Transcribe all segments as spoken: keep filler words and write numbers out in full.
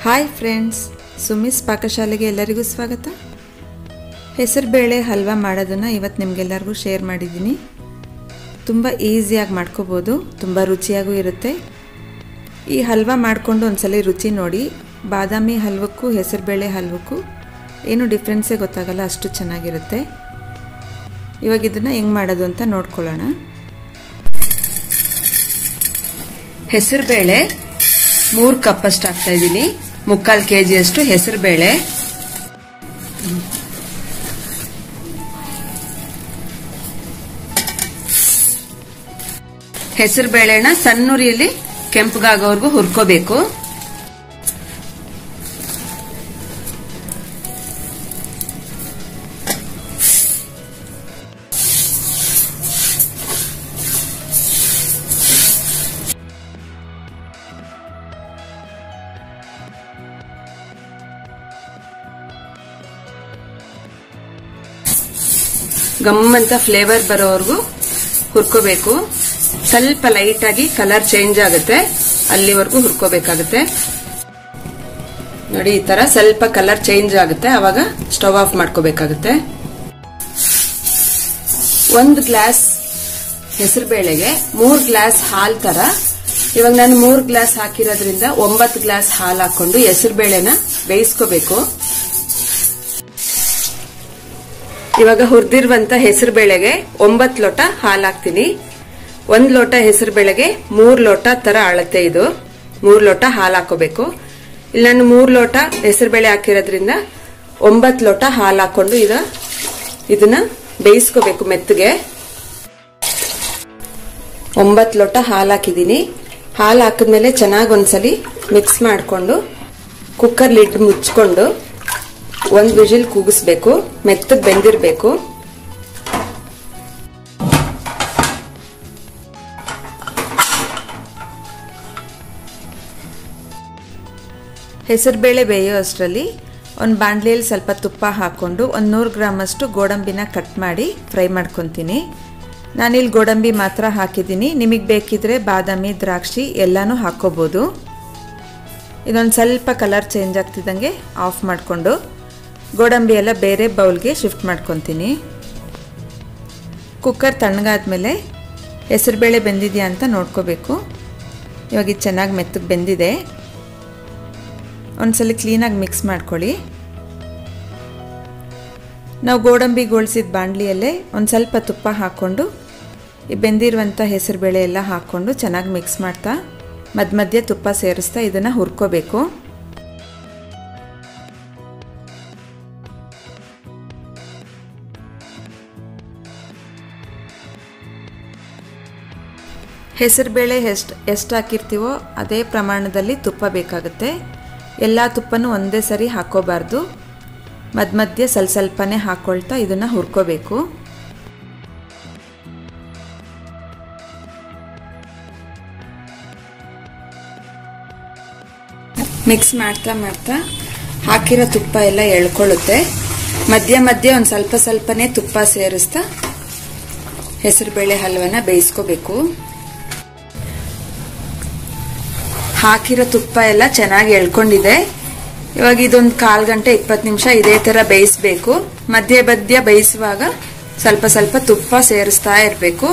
Hi friends, ಸುಮಿಸ್ ಪಾಕಶಾಲೆಗೆ ಎಲ್ಲರಿಗೂ ಸ್ವಾಗತ. ಹೆಸರುಬೇಳೆ ಹಲ್ವಾ ಮಾಡೋದನ್ನು ಇವತ್ತು ನಿಮಗೆಲ್ಲರಿಗೂ ಶೇರ್ ಮಾಡಿದ್ದೀನಿ. ತುಂಬ ಈಸಿಯಾಗಿ ಮಾಡ್ಕೋಬೋದು, ತುಂಬ ರುಚಿಯಾಗೂ ಇರುತ್ತೆ. ಈ ಹಲ್ವಾ ಮಾಡಿಕೊಂಡು ಒಂದ್ಸಲ ರುಚಿ ನೋಡಿ. ಬಾದಾಮಿ ಹಲ್ವಕ್ಕೂ ಹೆಸರುಬೇಳೆ ಹಲ್ವಕ್ಕೂ ಏನು ಡಿಫ್ರೆನ್ಸೇ ಗೊತ್ತಾಗಲ್ಲ, ಅಷ್ಟು ಚೆನ್ನಾಗಿರುತ್ತೆ. ಇವಾಗ ಇದನ್ನು ಹೆಂಗೆ ಮಾಡೋದು ಅಂತ ನೋಡ್ಕೊಳ್ಳೋಣ. ಹೆಸರುಬೇಳೆ ಮೂರು ಕಪ್ ಅಷ್ಟು ಹಾಕ್ತಾ ಇದ್ದೀನಿ. ಮುಕ್ಕಾಲು ಕೆ ಜಿಯಷ್ಟು ಹೆಸರುಬೇಳೆ. ಹೆಸರುಬೇಳೆನ ಸಣ್ಣ ಉರಿಯಲ್ಲಿ ಕೆಂಪಗಾಗೋವರೆಗೂ ಹುರ್ಕೋಬೇಕು. ಗಮ್ಮಂತ ಫ್ಲೇವರ್ ಬರೋವರೆಗೂ ಹುರ್ಕೋಬೇಕು. ಸ್ವಲ್ಪ ಲೈಟ್ ಆಗಿ ಕಲರ್ ಚೇಂಜ್ ಆಗುತ್ತೆ, ಅಲ್ಲಿವರೆಗೂ ಹುರ್ಕೋಬೇಕಾಗುತ್ತೆ. ನೋಡಿ, ಈ ತರ ಸ್ವಲ್ಪ ಕಲರ್ ಚೇಂಜ್ ಆಗುತ್ತೆ, ಅವಾಗ ಸ್ಟವ್ ಆಫ್ ಮಾಡ್ಕೋಬೇಕಾಗುತ್ತೆ. ಒಂದು ಗ್ಲಾಸ್ ಹೆಸರುಬೇಳೆಗೆ ಮೂರ್ ಗ್ಲಾಸ್ ಹಾಲ್ ತರ. ಇವಾಗ ನಾನು ಮೂರ್ ಗ್ಲಾಸ್ ಹಾಕಿರೋದ್ರಿಂದ ಒಂಬತ್ತು ಗ್ಲಾಸ್ ಹಾಲು ಹಾಕೊಂಡು ಹೆಸರುಬೇಳೆನ ಬೇಯಿಸ್ಕೋಬೇಕು. ಇವಾಗ ಹುರಿದಿರುವಂತ ಹೆಸರುಬೇಳೆಗೆ ಒಂಬತ್ತು ಲೋಟ ಹಾಲು ಹಾಕ್ತೀನಿ. ಒಂದ್ ಲೋಟ ಹೆಸರುಬೇಳೆಗೆ ಮೂರ್ ಲೋಟ ತರ ಅಳತೆ. ಇದು ಮೂರ್ ಲೋಟ ಹಾಲು ಹಾಕೋಬೇಕು. ಇಲ್ಲಿ ನಾನು ಮೂರ್ ಲೋಟ ಹೆಸರುಬೇಳೆ ಹಾಕಿರೋದ್ರಿಂದ ಒಂಬತ್ತು ಲೋಟ ಹಾಲು ಹಾಕೊಂಡು ಈಗ ಇದನ್ನ ಬೇಯಿಸ್ಕೋಬೇಕು ಮೆತ್ತಗೆ. ಒಂಬತ್ತು ಲೋಟ ಹಾಲು ಹಾಕಿದೀನಿ. ಹಾಲು ಹಾಕಿದ್ಮೇಲೆ ಚೆನ್ನಾಗಿ ಒಂದ್ಸಲಿ ಮಿಕ್ಸ್ ಮಾಡಿಕೊಂಡು ಕುಕ್ಕರ್ ಲಿಡ್ ಮುಚ್ಕೊಂಡು ಒಂದ್ ವಿಜಿಲ್ ಕೂಗಿಸ್ಬೇಕು. ಮೆತ್ತಗೆ ಬೆಂದಿರ್ಬೇಕು. ಹೆಸರುಬೇಳೆ ಬೇಯೋ ಅಷ್ಟರಲ್ಲಿ ಒಂದು ಬಾಣಲೆಯಲ್ಲಿ ಸ್ವಲ್ಪ ತುಪ್ಪ ಹಾಕೊಂಡು ಒಂದು ನೂರು ಗ್ರಾಮ್ ಅಷ್ಟು ಗೋಡಂಬಿನ ಕಟ್ ಮಾಡಿ ಫ್ರೈ ಮಾಡ್ಕೊತೀನಿ. ನಾನಿಲ್ಲಿ ಗೋಡಂಬಿ ಮಾತ್ರ ಹಾಕಿದ್ದೀನಿ. ನಿಮಗೆ ಬೇಕಿದ್ರೆ ಬಾದಾಮಿ, ದ್ರಾಕ್ಷಿ ಎಲ್ಲಾನು ಹಾಕೋಬಹುದು. ಇದೊಂದು ಸ್ವಲ್ಪ ಕಲರ್ ಚೇಂಜ್ ಆಗ್ತಿದ್ದಂಗೆ ಆಫ್ ಮಾಡಿಕೊಂಡು ಗೋಡಂಬಿ ಎಲ್ಲ ಬೇರೆ ಬೌಲ್ಗೆ ಶಿಫ್ಟ್ ಮಾಡ್ಕೊತೀನಿ. ಕುಕ್ಕರ್ ತಣ್ಣಗಾದ್ಮೇಲೆ ಹೆಸರುಬೇಳೆ ಬೆಂದಿದೆಯಾ ಅಂತ ನೋಡ್ಕೋಬೇಕು. ಇವಾಗ ಇದು ಚೆನ್ನಾಗಿ ಮೆತ್ತಗೆ ಬೆಂದಿದೆ. ಒಂದ್ಸಲ ಕ್ಲೀನಾಗಿ ಮಿಕ್ಸ್ ಮಾಡ್ಕೊಳ್ಳಿ. ನಾವು ಗೋಡಂಬಿ ಗೋಳಿಸಿದ ಬಾಣಲಿಯಲ್ಲೇ ಒಂದು ಸ್ವಲ್ಪ ತುಪ್ಪ ಹಾಕ್ಕೊಂಡು ಈ ಬೆಂದಿರುವಂಥ ಹೆಸರುಬೇಳೆ ಎಲ್ಲ ಹಾಕ್ಕೊಂಡು ಚೆನ್ನಾಗಿ ಮಿಕ್ಸ್ ಮಾಡ್ತಾ ಮಧ್ಯ ಮಧ್ಯೆ ತುಪ್ಪ ಸೇರಿಸ್ತಾ ಇದನ್ನು ಹುರ್ಕೋಬೇಕು. ಹೆಸರುಬೇಳೆ ಎಷ್ಟು ಎಷ್ಟು ಹಾಕಿರ್ತೀವೋ ಅದೇ ಪ್ರಮಾಣದಲ್ಲಿ ತುಪ್ಪ ಬೇಕಾಗುತ್ತೆ. ಎಲ್ಲ ತುಪ್ಪನೂ ಒಂದೇ ಸರಿ ಹಾಕೋಬಾರ್ದು. ಮಧ್ಯ ಮಧ್ಯೆ ಸ್ವಲ್ಪ ಸ್ವಲ್ಪನೇ ಹಾಕ್ಕೊಳ್ತಾ ಇದನ್ನು ಹುರ್ಕೋಬೇಕು. ಮಿಕ್ಸ್ ಮಾಡ್ತಾ ಮಾಡ್ತಾ ಹಾಕಿರೋ ತುಪ್ಪ ಎಲ್ಲ ಎಳ್ಕೊಳ್ಳುತ್ತೆ. ಮಧ್ಯ ಮಧ್ಯೆ ಒಂದು ಸ್ವಲ್ಪ ಸ್ವಲ್ಪನೇ ತುಪ್ಪ ಸೇರಿಸ್ತಾ ಹೆಸರುಬೇಳೆ ಹಲ್ವನ ಬೇಯಿಸ್ಕೋಬೇಕು. ಹಾಕಿರೋ ತುಪ್ಪ ಎಲ್ಲ ಚೆನ್ನಾಗಿ ಎಳ್ಕೊಂಡಿದೆ. ಇವಾಗ ಇದೊಂದು ಕಾಲ್ ಗಂಟೆ ಇಪ್ಪತ್ತು ನಿಮಿಷ ಇದೇ ತರ ಬೇಯಿಸಬೇಕು. ಮಧ್ಯ ಮಧ್ಯ ಬೇಯಿಸುವಾಗ ಸ್ವಲ್ಪ ಸ್ವಲ್ಪ ತುಪ್ಪ ಸೇರಿಸ್ತಾ ಇರಬೇಕು.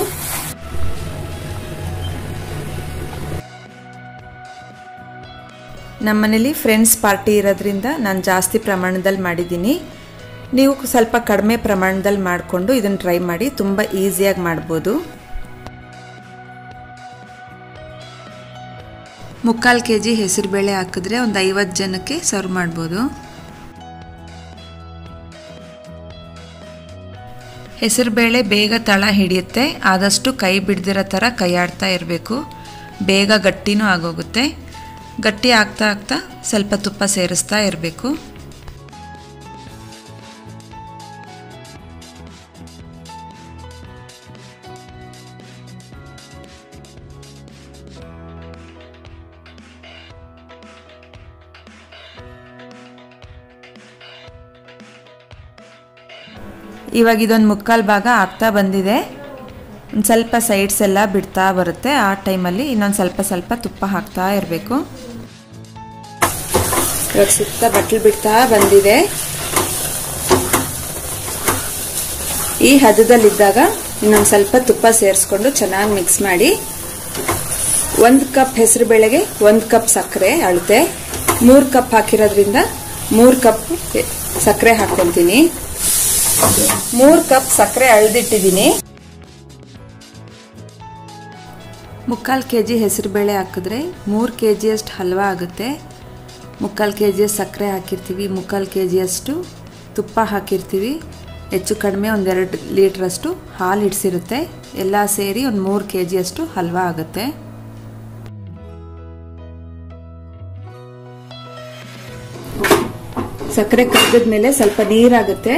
ನಮ್ಮನೇಲಿ ಫ್ರೆಂಡ್ಸ್ ಪಾರ್ಟಿ ಇರೋದ್ರಿಂದ ನಾನು ಜಾಸ್ತಿ ಪ್ರಮಾಣದಲ್ಲಿ ಮಾಡಿದ್ದೀನಿ. ನೀವು ಸ್ವಲ್ಪ ಕಡಿಮೆ ಪ್ರಮಾಣದಲ್ಲಿ ಮಾಡಿಕೊಂಡು ಇದನ್ನು ಟ್ರೈ ಮಾಡಿ. ತುಂಬ ಈಸಿಯಾಗಿ ಮಾಡ್ಬೋದು. ಮುಕ್ಕಾಲು ಕೆ ಜಿ ಹೆಸರುಬೇಳೆ ಹಾಕಿದ್ರೆ ಒಂದು ಐವತ್ತು ಜನಕ್ಕೆ ಸರ್ವ್ ಮಾಡ್ಬೋದು. ಹೆಸರುಬೇಳೆ ಬೇಗ ತಳ ಹಿಡಿಯುತ್ತೆ. ಆದಷ್ಟು ಕೈ ಬಿಡ್ದಿರೋ ಥರ ಕೈ ಆಡ್ತಾ ಇರಬೇಕು. ಬೇಗ ಗಟ್ಟಿನೂ ಆಗೋಗುತ್ತೆ. ಗಟ್ಟಿ ಆಗ್ತಾ ಆಗ್ತಾ ಸ್ವಲ್ಪ ತುಪ್ಪ ಸೇರಿಸ್ತಾ ಇರಬೇಕು. ಇವಾಗ ಇದೊಂದು ಮುಕ್ಕಾಲು ಭಾಗ ಆಗ್ತಾ ಬಂದಿದೆ. ಒಂದು ಸ್ವಲ್ಪ ಸೈಡ್ಸ್ ಎಲ್ಲ ಬಿಡ್ತಾ ಬರುತ್ತೆ. ಆ ಟೈಮಲ್ಲಿ ಇನ್ನೊಂದು ಸ್ವಲ್ಪ ಸ್ವಲ್ಪ ತುಪ್ಪ ಹಾಕ್ತಾ ಇರಬೇಕು. ಇವಾಗ ಸುತ್ತ ಬಟ್ಲು ಬಿಡ್ತಾ ಬಂದಿದೆ. ಈ ಹದದಲ್ಲಿದ್ದಾಗ ಇನ್ನೊಂದು ಸ್ವಲ್ಪ ತುಪ್ಪ ಸೇರಿಸ್ಕೊಂಡು ಚೆನ್ನಾಗಿ ಮಿಕ್ಸ್ ಮಾಡಿ ಒಂದು ಕಪ್ ಹೆಸರು ಬೇಳೆಗೆ ಒಂದು ಕಪ್ ಸಕ್ಕರೆ ಅಳತೆ, ಮೂರು ಕಪ್ ಹಾಕಿರೋದ್ರಿಂದ ಮೂರು ಕಪ್ ಸಕ್ಕರೆ ಹಾಕ್ಕೊಂತೀನಿ. ಮೂರು ಕಪ್ ಸಕ್ಕರೆ ಅಳ್ದಿಟ್ಟಿದ್ದೀನಿ. ಮುಕ್ಕಾಲು ಕೆ ಜಿ ಹೆಸರು ಬೇಳೆ ಹಾಕಿದ್ರೆ ಮೂರು ಕೆ ಜಿಯಷ್ಟು ಹಲ್ವಾ ಆಗುತ್ತೆ. ಮುಕ್ಕಾಲು ಕೆ ಜಿಯಷ್ಟು ಸಕ್ಕರೆ ಹಾಕಿರ್ತೀವಿ, ಮುಕ್ಕಾಲು ಕೆ ಜಿಯಷ್ಟು ತುಪ್ಪ ಹಾಕಿರ್ತೀವಿ, ಹೆಚ್ಚು ಕಡಿಮೆ ಒಂದೆರಡು ಲೀಟ್ರಷ್ಟು ಹಾಲು ಹಿಡಿಸಿರುತ್ತೆ. ಎಲ್ಲ ಸೇರಿ ಒಂದು ಮೂರು ಕೆ ಜಿಯಷ್ಟು ಹಲ್ವಾ ಆಗುತ್ತೆ. ಸಕ್ಕರೆ ಕರಗಿದ್ಮೇಲೆ ಸ್ವಲ್ಪ ನೀರಾಗುತ್ತೆ.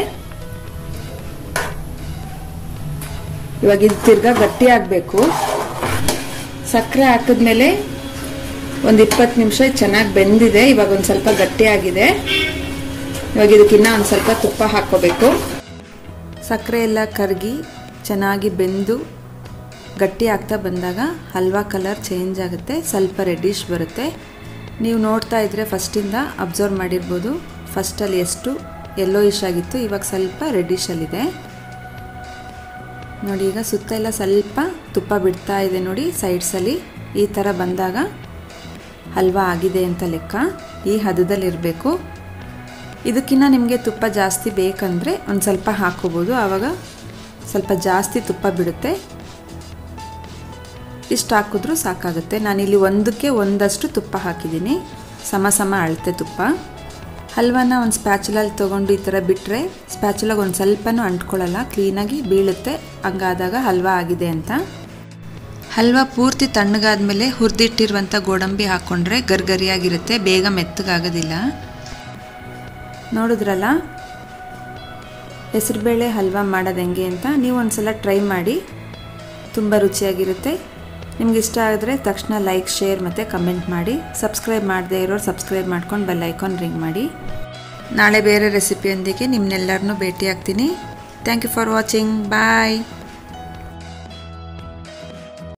ಇವಾಗ ಇದು ತಿರ್ಗಾ ಗಟ್ಟಿ ಆಗಬೇಕು. ಸಕ್ಕರೆ ಹಾಕಿದ್ಮೇಲೆ ಒಂದು ಇಪ್ಪತ್ತು ನಿಮಿಷ ಚೆನ್ನಾಗಿ ಬೆಂದಿದೆ. ಇವಾಗ ಒಂದು ಸ್ವಲ್ಪ ಗಟ್ಟಿ ಆಗಿದೆ. ಇವಾಗ ಇದಕ್ಕಿನ್ನ ಒಂದು ಸ್ವಲ್ಪ ತುಪ್ಪ ಹಾಕೋಬೇಕು. ಸಕ್ಕರೆ ಎಲ್ಲ ಕರಗಿ ಚೆನ್ನಾಗಿ ಬೆಂದು ಗಟ್ಟಿ ಆಗ್ತಾ ಬಂದಾಗ ಹಲ್ವಾ ಕಲರ್ ಚೇಂಜ್ ಆಗುತ್ತೆ, ಸ್ವಲ್ಪ ರೆಡ್ಡಿಶ್ ಬರುತ್ತೆ. ನೀವು ನೋಡ್ತಾ ಇದ್ರೆ ಫಸ್ಟಿಂದ ಅಬ್ಸರ್ವ್ ಮಾಡಿರ್ಬೋದು, ಫಸ್ಟಲ್ಲಿ ಎಷ್ಟು ಯೆಲ್ಲೋಯಿಶ್ ಆಗಿತ್ತು, ಇವಾಗ ಸ್ವಲ್ಪ ರೆಡ್ಡಿಶಲ್ಲಿದೆ ನೋಡಿ. ಈಗ ಸುತ್ತ ಎಲ್ಲ ಸ್ವಲ್ಪ ತುಪ್ಪ ಬಿಡ್ತಾ ಇದೆ ನೋಡಿ ಸೈಡ್ಸಲ್ಲಿ. ಈ ಥರ ಬಂದಾಗ ಹಲ್ವಾ ಆಗಿದೆ ಅಂತ ಲೆಕ್ಕ. ಈ ಹದದಲ್ಲಿರಬೇಕು. ಇದಕ್ಕಿಂತ ನಿಮಗೆ ತುಪ್ಪ ಜಾಸ್ತಿ ಬೇಕಂದರೆ ಒಂದು ಸ್ವಲ್ಪ ಹಾಕೋಬೋದು, ಆವಾಗ ಸ್ವಲ್ಪ ಜಾಸ್ತಿ ತುಪ್ಪ ಬಿಡುತ್ತೆ. ಇಷ್ಟು ಹಾಕಿದ್ರೂ ಸಾಕಾಗುತ್ತೆ. ನಾನಿಲ್ಲಿ ಒಂದಕ್ಕೆ ಒಂದಷ್ಟು ತುಪ್ಪ ಹಾಕಿದ್ದೀನಿ, ಸಮ ಸಮ ಅಳತೆ ತುಪ್ಪ. ಹಲ್ವಾನ ಒಂದು ಸ್ಪ್ಯಾಚುಲಲ್ಲಿ ತೊಗೊಂಡು ಈ ಥರ ಬಿಟ್ಟರೆ ಸ್ಪ್ಯಾಚುಲಾಗ ಒಂದು ಸ್ವಲ್ಪನೂ ಅಂಟ್ಕೊಳ್ಳಲ್ಲ, ಕ್ಲೀನಾಗಿ ಬೀಳುತ್ತೆ. ಹಂಗಾದಾಗ ಹಲ್ವಾ ಆಗಿದೆ ಅಂತ. ಹಲ್ವಾ ಪೂರ್ತಿ ತಣ್ಣಗಾದ್ಮೇಲೆ ಹುರಿದಿಟ್ಟಿರುವಂಥ ಗೋಡಂಬಿ ಹಾಕ್ಕೊಂಡ್ರೆ ಗರ್ಗರಿಯಾಗಿರುತ್ತೆ, ಬೇಗ ಮೆತ್ತಗಾಗೋದಿಲ್ಲ. ನೋಡಿದ್ರಲ್ಲ ಹೆಸರುಬೇಳೆ ಹಲ್ವಾ ಮಾಡೋದು ಹೆಂಗೆ ಅಂತ. ನೀವು ಒಂದು ಸಲ ಟ್ರೈ ಮಾಡಿ, ತುಂಬ ರುಚಿಯಾಗಿರುತ್ತೆ. ನಿಮ್ಗೆ ಇಷ್ಟ ಆದರೆ ತಕ್ಷಣ ಲೈಕ್, ಶೇರ್ ಮತ್ತು ಕಮೆಂಟ್ ಮಾಡಿ. ಸಬ್ಸ್ಕ್ರೈಬ್ ಮಾಡದೇ ಇರೋರು ಸಬ್ಸ್ಕ್ರೈಬ್ ಮಾಡ್ಕೊಂಡು ಬೆಲ್ ಐಕಾನ್ ರಿಂಗ್ ಮಾಡಿ. ನಾಳೆ ಬೇರೆ ರೆಸಿಪಿಯೊಂದಿಗೆ ನಿಮ್ಮನ್ನೆಲ್ಲರನ್ನೂ ಭೇಟಿ ಆಗ್ತೀನಿ. Thank you for watching. Bye.